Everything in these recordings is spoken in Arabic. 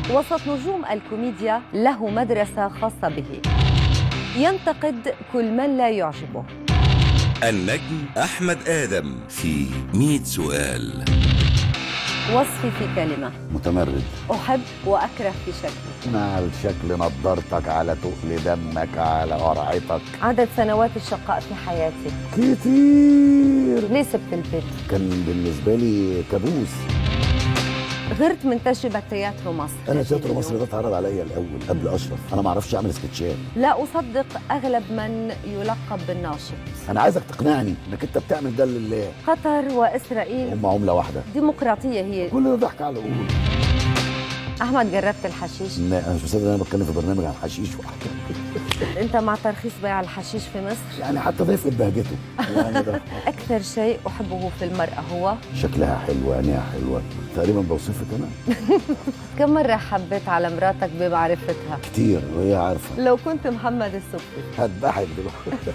وسط نجوم الكوميديا له مدرسة خاصة به، ينتقد كل من لا يعجبه. النجم أحمد آدم في 100 سؤال. وصفي في كلمة: متمرد. أحب وأكره في شكلي. على شكل نضارتك، على تقل دمك، على قرعتك. عدد سنوات الشقاء في حياتي: كتير. ليه سبت البيت؟ كان بالنسبة لي كابوس. غرت من تجربة تياترو مصر. أنا تياترو مصر ده اتعرض عليا الأول قبل أشرف، أنا ما أعرفش أعمل سكتشات. لا أصدق أغلب من يلقب بالناشط. أنا عايزك تقنعني إنك أنت بتعمل ده لله. قطر وإسرائيل هم عملة واحدة. ديمقراطية هي. كل ده ضحك على العقول. أحمد، جربت الحشيش؟ لا، أنا مش مصدق إن أنا بتكلم في برنامج عن حشيش وحاجة. أنت مع ترخيص بيع الحشيش في مصر؟ يعني حتى ضيف بهجته يعني ده. أكثر شيء أحبه في المرأة هو؟ شكلها حلو، عينيها حلوة. تقريبا بوصفك أنا. كم مرة حبيت على مراتك بمعرفتها؟ كتير وهي عارفة. لو كنت محمد السبكي هتضحك دلوقتي.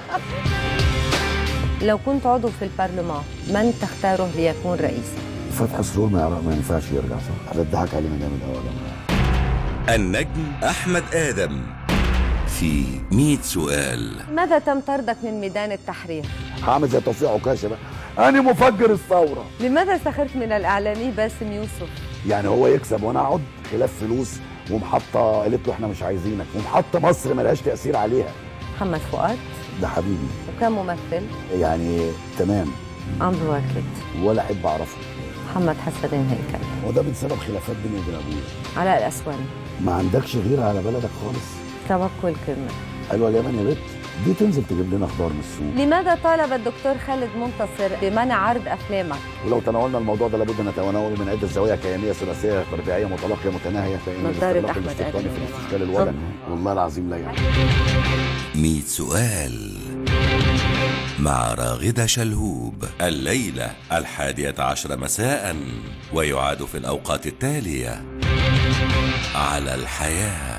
لو كنت عضو في البرلمان، من تختاره ليكون رئيسا؟ فتحي سرور ما ينفعش يرجع، صح؟ بتضحك علينا جامد قوي. النجم أحمد آدم في 100 سؤال. ماذا تم طردك من ميدان التحرير؟ هعمل زي توفيق عكاشة بقى، أنا مفجر الثورة. لماذا سخرت من الإعلامي باسم يوسف؟ يعني هو يكسب وأنا أقعد؟ خلاف فلوس، ومحطة قالت له إحنا مش عايزينك، ومحطة مصر ملهاش تأثير عليها. محمد فؤاد؟ ده حبيبي. وكم ممثل؟ يعني تمام. عمرو واكد؟ ولا أحب أعرفه. محمد حسن هيكل؟ وده من سبب خلافات بيني وبين أبويا. علاء الأسواني؟ ما عندكش غير على بلدك خالص. توكل كرمة؟ حلوة اليمن يا بت، دي تنزل تجيب لنا خضار من السوق. لماذا طالب الدكتور خالد منتصر بمنع عرض أفلامك؟ ولو تناولنا الموضوع ده لابد ان نتناوله من عده زوايا كيانيه ثلاثيه تربيعيه متلاقيه متناهيه، فان نظارة أحمد آدم في استشكال الوجن والله العظيم لا يعني. 100 سؤال مع راغدة شلهوب، الليلة 11 مساء، ويعاد في الأوقات التالية على الحياة.